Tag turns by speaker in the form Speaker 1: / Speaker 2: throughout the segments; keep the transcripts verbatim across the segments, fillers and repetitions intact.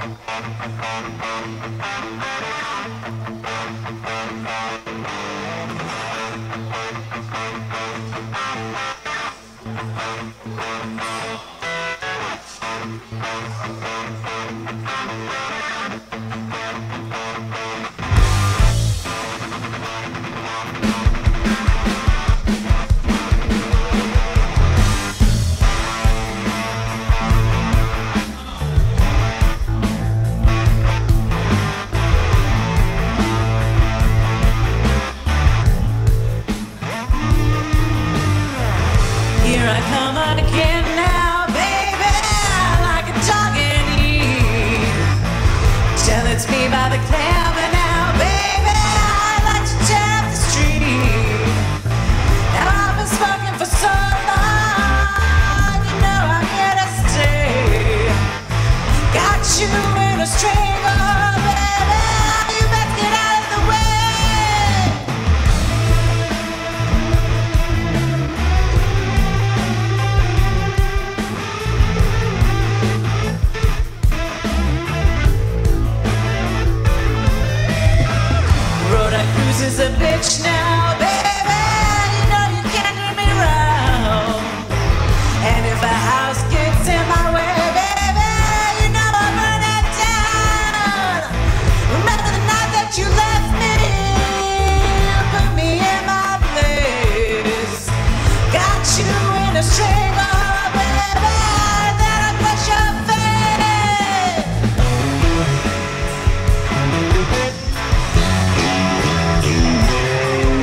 Speaker 1: is a bitch now, baby. You know you can't do me wrong. And if a house gets in my way, baby, you know I'll burn it down. Remember the night that you left me, put me in my place. Got you in a string, oh baby, then I crush your face.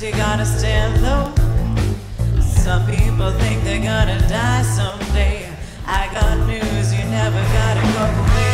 Speaker 1: you gotta stand low. Some people think they're gonna die someday. I got news, you never gotta go away.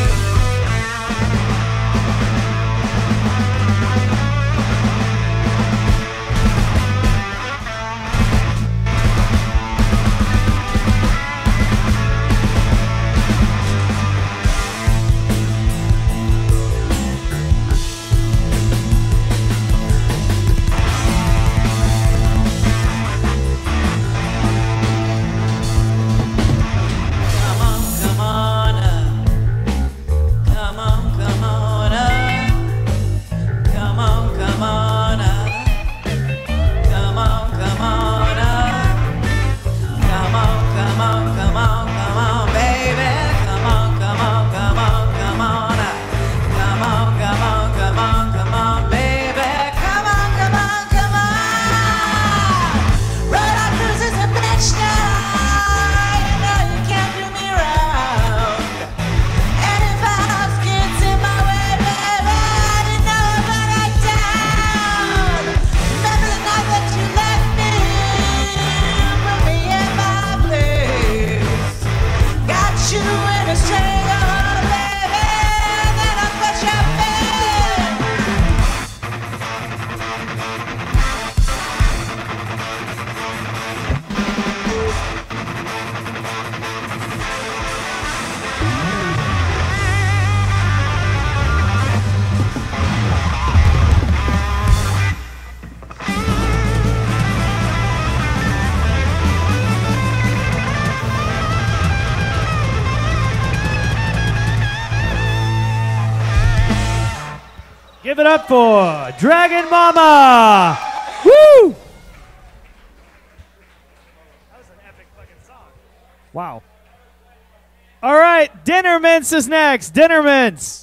Speaker 2: Give it up for Dragon Mama! Woo! That was an epic fucking song. Wow. All right, Dinner Mints is next. Dinner Mints.